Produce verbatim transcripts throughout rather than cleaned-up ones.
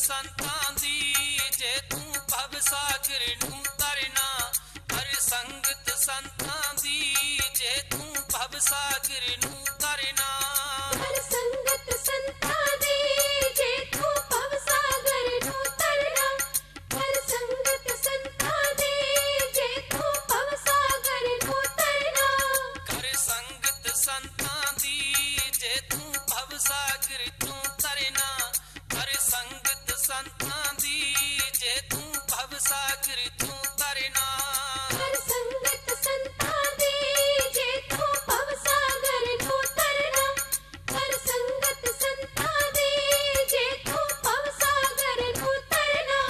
ਸੰਤਾਂ ਦੀ ਜੇ ਤੂੰ ਭਵ ਸਾਗਰ ਨੂੰ ਤਰਨਾ ਹਰ ਸੰਗਤ ਸੰਤਾਂ ਦੀ ਜੇ ਤੂੰ ਭਵ ਸਾਗਰ ਨੂੰ ਤਰਨਾ ਹਰ ਸੰਗਤ ਸੰਤਾਂ ਦੀ ਜੇ ਤੂੰ ਭਵ ਸਾਗਰ ਨੂੰ ਤਰਨਾ ਹਰ ਸੰਗਤ ਸੰਤਾਂ ਦੀ ਜੇ ਤੂੰ ਭਵ ਸਾਗਰ ਨੂੰ ਤਰਨਾ ਕਰ ਸੰਗਤ ਸੰਤਾਂ ਦੀ ਜੇ ਤੂੰ ਭਵ ਸਾਗਰ ਤੋਂ ਤਰਨਾ ਕਰ ਸੰਗਤ ਸੰਤਾਂ ਦੀ ਜੇ ਤੂੰ ਭਵ ਸਾਗਰ ਤੋਂ ਤਰਨਾ ਹਰ ਸੰਗਤ ਸੰਤਾਂ ਦੀ ਜੇ ਤੂੰ ਭਵ ਸਾਗਰ ਨੂੰ ਤਰਨਾ ਹਰ ਸੰਗਤ ਸੰਤਾਂ ਦੀ ਜੇ ਤੂੰ ਭਵ ਸਾਗਰ ਨੂੰ ਤਰਨਾ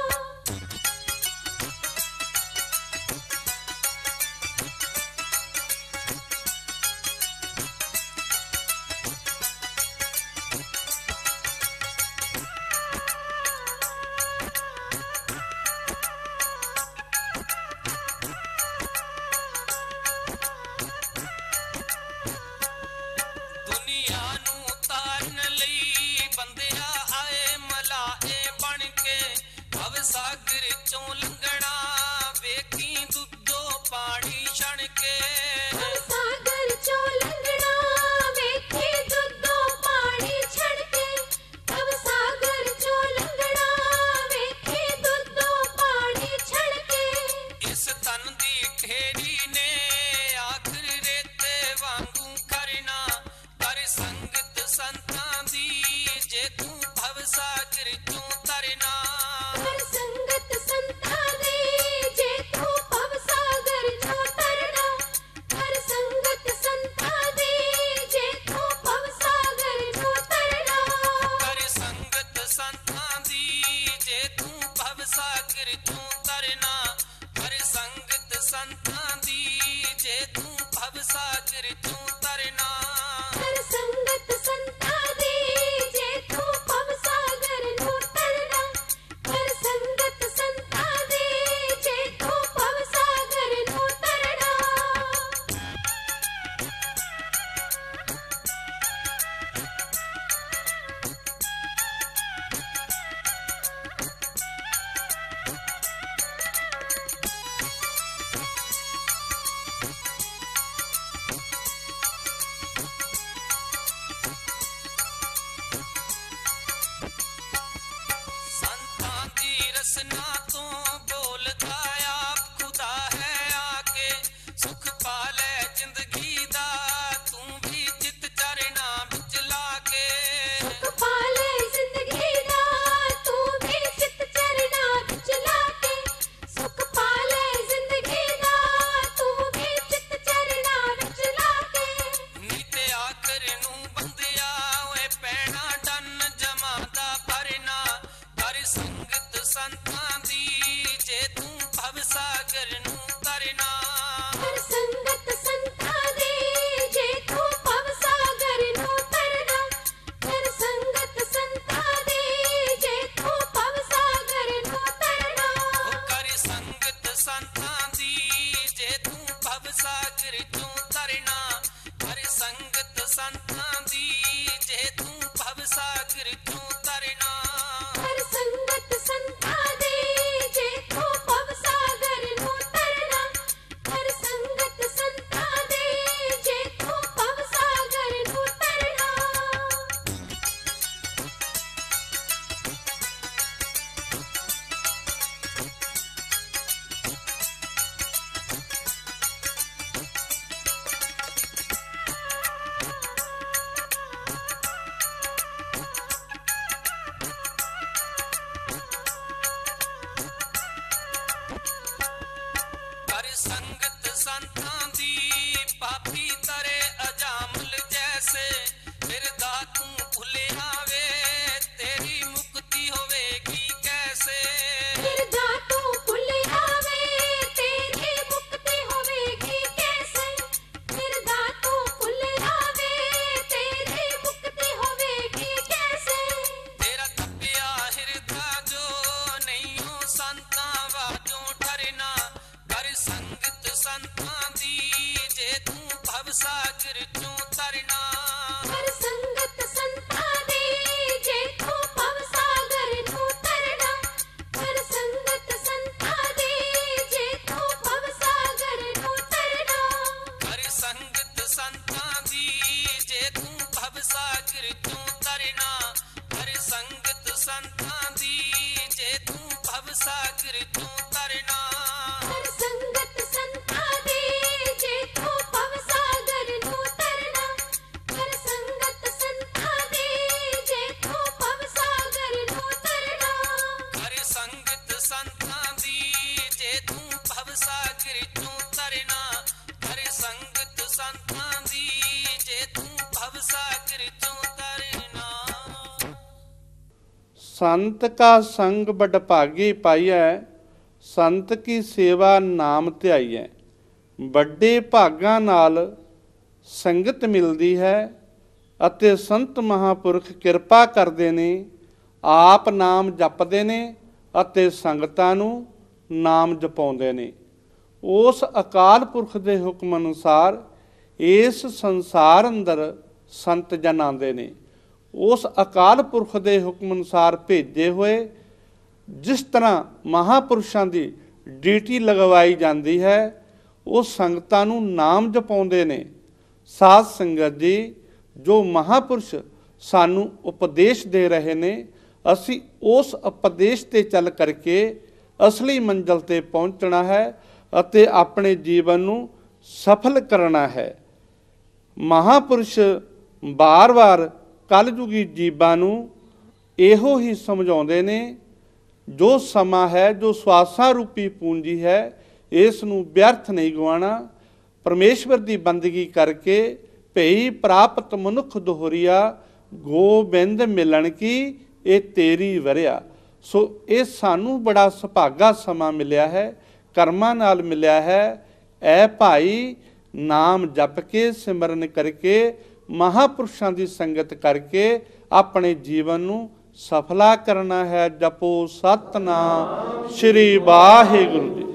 ਦੁਨੀਆ ਨੂੰ ਤਾਰਨ ਲਈ ਬੰਦਿਆ ਆਏ ਮਲਾਏ ਬਣ ਕੇ ਭਵ ਸਾਗਰ ਚੋਂ ਲੰਘਣਾ ਵੇਖੀ ਦੁੱਧੋ ਪਾਣੀ ਛਣ ਕੇ ਹਰ ਸਾਗਰ ਚੋਂ ਲੰਘਣਾ ਵੇਖੀ ਦੁੱਧੋਂ ਪਾਣੀ ਛਣ ਕੇ ਭਵ ਸਾਗਰ ਚੋਂ ਲੰਘਣਾ ਵੇਖੀ ਦੁੱਧੋਂ ਪਾਣੀ ਛਣ ਕੇ ਇਸ ਤਨ ਦੀ ਢੇਰੀ ਨੇ ਆਖਰ ਰੇਤੇ ਵਾਂਗੂ ਕਰਨਾ ਕਰ ਸੰਗਤ ਸੰਤਾਂ ਦੀ ਜੇ ਤੂੰ ਭਵ ਸਾਗਰ ਚੋਂ ਤਰਨਾ ਹਰ ਸੰਗਤ ਸੰਤਾਂ ਦੀ ਜੇ ਤੂੰ ਭਵ ਸਾਗਰ ਚੋਂ ਤਰਨਾ ਹਰ ਸੰਗਤ ਸੰਤਾਂ ਦੀ ਜੇ ਤੂੰ ਭਵ ਸਾਗਰ ਚੋਂ ਤਰਨਾ ਕਰ ਸੰਗਤ ਸੰਤਾਂ ਦੀ ਜੇ ਤੂੰ ਭਵ ਸਾਗਰ ਚੋਂ ਤਰਨਾ ਕਰ ਸੰਗਤ ਸੰਤਾਂ ਦੀ ਜੇ ਤੂੰ ਭਵ ਸਾਗਰ ਚੋਂ ਤਰਨਾ ਹਰ ਸੰਗਤ ਸੰਤਾਂ ਦੀ ਜੇ ਤੂੰ ਭਵ ਸਾਗਰ ਨੂੰ ਤਰਨਾ ਹਰ ਸੰਗਤ ਸੰਤਾਂ ਦੀ ਜੇ ਤੂੰ ਭਵ ਸਾਗਰ ਨੂੰ ਤਰਨਾ ਸੰਤਾਂ ਦੀ ਰਸਨਾ ਤੋਂ ਬੋਲਦਾ ਆਪ ਖੁਦਾ ਹੈ ਆ ਕੇ ਸੁਖ ਪਾ ਲੈ ਜ਼ਿੰਦਗੀ ਦਾ ਤੂੰ ਵੀ ਚਿੱਤ ਚਰਨਾ ਵਿੱਚ ਲਾ ਕੇ ਸੁਖ ਪਾ ਲੈ ਜ਼ਿੰਦਗੀ ਦਾ ਤੂੰ ਵੀ ਚਿੱਤ ਚਰਨਾ ਵਿੱਚ ਲਾ ਕੇ ਸੁਖ ਪਾ ਲੈ ਜ਼ਿੰਦਗੀ ਦਾ ਤੂੰ ਵੀ ਚਿੱਤ ਚਰਨਾ ਵਿੱਚ ਲਾ ਕੇ ਨੀ ਤੇ ਆਖਰ ਨੂੰ ਬੰਦਿਆ ਓਏ ਪੈਣਾ ਡੰਨ ਜਮਾ ਦਾ ਭਰਨਾ ਕਰ ਸੰਗਤ ਸੰਤਾਂ ਦੀ ਜੇ ਤੂੰ ਭਵ ਸਾਗਰ ਨੂੰ ਤਰਨਾ ਹਰ ਸੰਗਤ ਸੰਤਾਂ ਦੀ ਜੇ ਤੂੰ ਭਵ ਸਾਗਰ ਨੂੰ ਤਰਨਾ ਹਰ ਸੰਗਤ ਸੰਤਾਂ ਦੀ ਜੇ ਤੂੰ ਭਵ ਸਾਗਰ ਨੂੰ ਤਰਨਾ ਓ ਕਰ ਸੰਗਤ ਸੰਤਾਂ ਦੀ ਜੇ ਤੂੰ ਭਵ ਸਾਗਰ ਚੋਂ ਤਰਨਾ ਕਰ ਸੰਗਤ ਸੰਤਾਂ ਦੀ ਜੇ ਤੂੰ ਭਵ ਸਾਗਰ ਚੋਂ ਤਰਨਾ ਹਰ ਸੰਗਤ ਸੰਤਾਂ ਦੀ ਜੇ ਤੂੰ ਭਵ ਸਾਗਰ ਨੂੰ ਤਰਨਾ ਹਰ ਸੰਗਤ ਸੰਤਾਂ ਦੀ ਜੇ ਤੂੰ ਭਵ ਸਾਗਰ ਨੂੰ ਤਰਨਾ ਕਰ ਸੰਗਤ ਸੰਤਾਂ ਦੀ ਪਾਪੀ ਤਰੇ ਅਜਾਮਲ ਜੈਸੇ ਫਿਰਦਾ ਤੂੰ ਭੁੱਲਿਆ ਵੇ ਤੇਰੀ ਮੁਕਤੀ ਹੋਵੇਗੀ ਕੈਸੇ ਫਿਰਦਾ ਤੂੰ ਭੁੱਲਿਆ ਵੇ ਤੇਰੀ ਮੁਕਤੀ ਹੋਵੇਗੀ ਕੈਸੇ ਫਿਰਦਾ ਤੂੰ ਭੁੱਲਿਆ ਵੇ ਤੇਰੀ ਮੁਕਤੀ ਹੋਵੇਗੀ ਕੈਸੇ ਤੇਰਾ ਤਪਿਆ ਹਿਰਦਾ ਜੋ ਨਹੀਂ ਹੋ ਸੰਤਾਂ ਵਾਜੋਂ ਡਰਨਾ ਕਰ ਸੰਗਤ ਸੰਤਾਂ ਦੀ ਜੇ ਤੂੰ ਭਵ ਸਾਗਰ ਚੋਂ ਤਰਨਾ ਹਰ ਸੰਗਤ ਸੰਤਾਂ ਦੀ ਜੇ ਤੂੰ ਭਵ ਸਾਗਰ ਨੂੰ संत का संग बड़ भागी पाइयै, संत की सेवा नाम ध्याइयै। ਵੱਡੇ ਭਾਗਾਂ ਨਾਲ ਸੰਗਤ ਮਿਲਦੀ ਹੈ ਅਤੇ ਸੰਤ ਮਹਾਂਪੁਰਖ ਕਿਰਪਾ ਕਰਦੇ ਨੇ, ਆਪ ਨਾਮ ਜਪਦੇ ਨੇ ਅਤੇ ਸੰਗਤਾਂ ਨੂੰ ਨਾਮ ਜਪਾਉਂਦੇ ਨੇ। ਉਸ ਅਕਾਲ ਪੁਰਖ ਦੇ ਹੁਕਮ ਅਨੁਸਾਰ ਇਸ ਸੰਸਾਰ ਅੰਦਰ ਸੰਤ ਜਨ ਆਉਂਦੇ ਨੇ। ਉਸ ਅਕਾਲ ਪੁਰਖ ਦੇ ਹੁਕਮ ਅਨੁਸਾਰ ਭੇਜੇ ਹੋਏ ਜਿਸ ਤਰ੍ਹਾਂ ਮਹਾਂਪੁਰਸ਼ਾਂ ਦੀ ਡਿਊਟੀ ਲਗਵਾਈ ਜਾਂਦੀ ਹੈ, ਉਹ ਸੰਗਤਾਂ ਨੂੰ ਨਾਮ ਜਪਾਉਂਦੇ ਨੇ। ਸਾਧ ਸੰਗਤ ਜੀ, ਜੋ ਮਹਾਂਪੁਰਸ਼ ਸਾਨੂੰ ਉਪਦੇਸ਼ ਦੇ ਰਹੇ ਨੇ, ਅਸੀਂ ਉਸ ਉਪਦੇਸ਼ 'ਤੇ ਚੱਲ ਕਰਕੇ ਅਸਲੀ ਮੰਜ਼ਿਲ 'ਤੇ ਪਹੁੰਚਣਾ ਹੈ ਅਤੇ ਆਪਣੇ ਜੀਵਨ ਨੂੰ ਸਫਲ ਕਰਨਾ ਹੈ। ਮਹਾਂਪੁਰਸ਼ ਵਾਰ-ਵਾਰ ਕਲਯੁਗੀ ਜੀਵਾਂ ਨੂੰ ਇਹੋ ਹੀ ਸਮਝਾਉਂਦੇ ਨੇ, ਜੋ ਸਮਾਂ ਹੈ, ਜੋ ਸਵਾਸਾਂ ਰੂਪੀ ਪੂੰਜੀ ਹੈ, ਇਸ ਨੂੰ ਵਿਅਰਥ ਨਹੀਂ ਗਵਾਉਣਾ। ਪਰਮੇਸ਼ਵਰ ਦੀ ਬੰਦਗੀ ਕਰਕੇ ਭਈ ਪ੍ਰਾਪਤ ਮਨੁੱਖ ਦੋਹਰੀਆ, ਗੋਬਿੰਦ ਮਿਲਣ ਕੀ ਇਹ ਤੇਰੀ ਵਰਿਆ। ਸੋ ਇਹ ਸਾਨੂੰ ਬੜਾ ਸੁਭਾਗਾ ਸਮਾਂ ਮਿਲਿਆ ਹੈ, ਕਰਮਾਂ ਨਾਲ ਮਿਲਿਆ ਹੈ। ਐ ਭਾਈ, ਨਾਮ ਜਪ ਕੇ ਸਿਮਰਨ ਕਰਕੇ, ਮਹਾਂਪੁਰਸ਼ਾਂ ਦੀ ਸੰਗਤ ਕਰਕੇ ਆਪਣੇ ਜੀਵਨ ਨੂੰ ਸਫਲਾ ਕਰਨਾ ਹੈ। ਜਪੋ ਸਤਨਾਮ, ਸ਼੍ਰੀ ਵਾਹਿਗੁਰੂ ਜੀ।